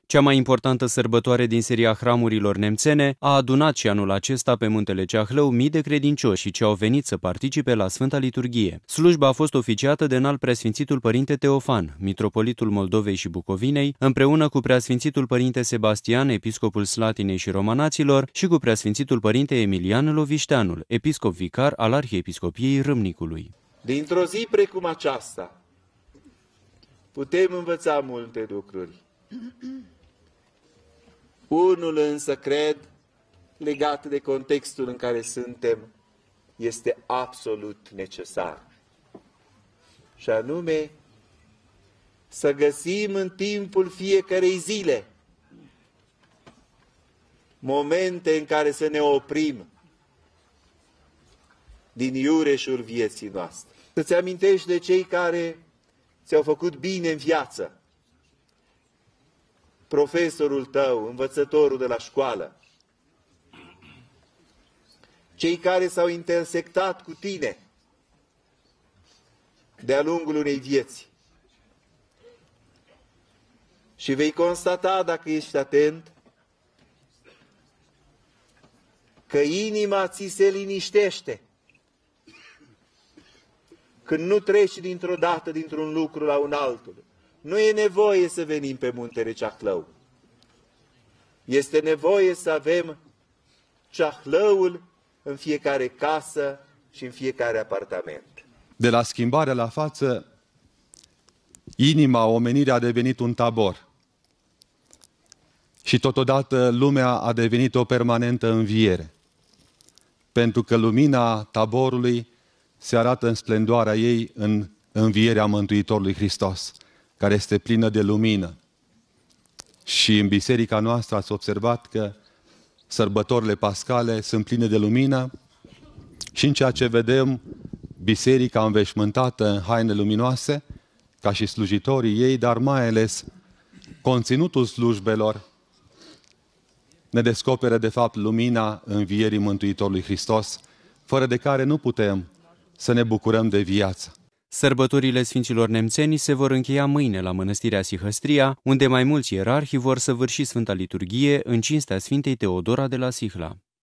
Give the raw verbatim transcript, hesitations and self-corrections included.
Cea mai importantă sărbătoare din seria hramurilor nemțene a adunat și anul acesta pe Muntele Ceahlău mii de credincioși ce au venit să participe la Sfânta Liturghie. Slujba a fost oficiată de înalt preasfințitul părinte Teofan, mitropolitul Moldovei și Bucovinei, împreună cu preasfințitul părinte Sebastian, episcopul Slatinei și Romanaților, și cu preasfințitul părinte Emilian Lovișteanul, episcop vicar al Arhiepiscopiei Râmnicului. Dintr-o zi precum aceasta putem învăța multe lucruri. Unul însă, cred, legat de contextul în care suntem, este absolut necesar. Și anume, să găsim în timpul fiecarei zile momente în care să ne oprim din iureșul vieții noastre. Să-ți amintești de cei care ți-au făcut bine în viață. Profesorul tău, învățătorul de la școală, cei care s-au intersectat cu tine de-a lungul unei vieți. Și vei constata, dacă ești atent, că inima ți se liniștește când nu treci dintr-o dată dintr-un lucru la un altul. Nu e nevoie să venim pe Muntele Ceahlău. Este nevoie să avem ceahlăul în fiecare casă și în fiecare apartament. De la schimbarea la față, inima, omenirea a devenit un tabor. Și totodată lumea a devenit o permanentă înviere. Pentru că lumina taborului se arată în splendoarea ei în învierea Mântuitorului Hristos, care este plină de lumină. Și în biserica noastră ați observat că sărbătorile pascale sunt pline de lumină și în ceea ce vedem biserica înveșmântată în haine luminoase, ca și slujitorii ei, dar mai ales conținutul slujbelor ne descoperă de fapt lumina învierii Mântuitorului Hristos, fără de care nu putem să ne bucurăm de viață. Sărbătorile Sfinților Nemțeni se vor încheia mâine la Mănăstirea Sihăstria, unde mai mulți ierarhi vor săvârși Sfânta Liturghie în cinstea Sfintei Teodora de la Sihla.